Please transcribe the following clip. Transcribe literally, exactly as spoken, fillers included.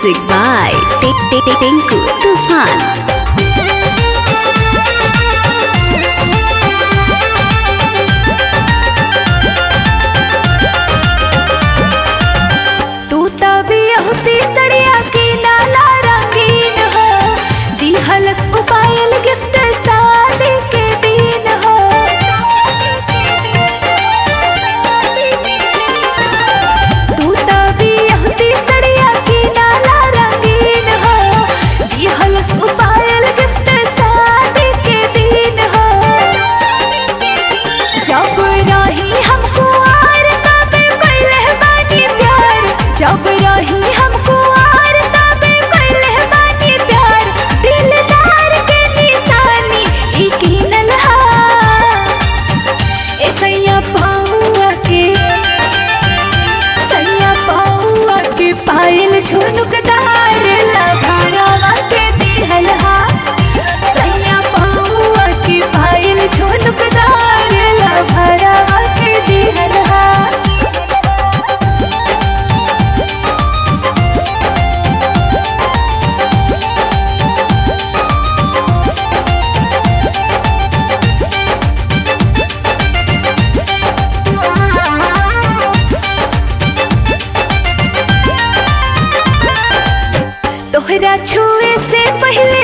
Music by Tinku Tufan. सड़िया की नाला रंगीन हो दिहलस उपायल गिफ्ट शादी के दिन हो। तू तभी यहूदी सड़िया की नाला रंगीन हो दिहलस उपायल गिफ्ट शादी के दिन हो। जब रही हमको आर तब कैले बानी प्यार, जब रही हमको आर तब कैले बानी प्यार, दिलदार के निशानी ई कीनल हा। ए सैया पाऊआ के सैया पाऊआ के पायल झुनुकदार लभारावा के दिहल हा। सैया पाऊआ के पायल झुनुकदार लभारावा के दिहल हा। तोहरा छुए से पहले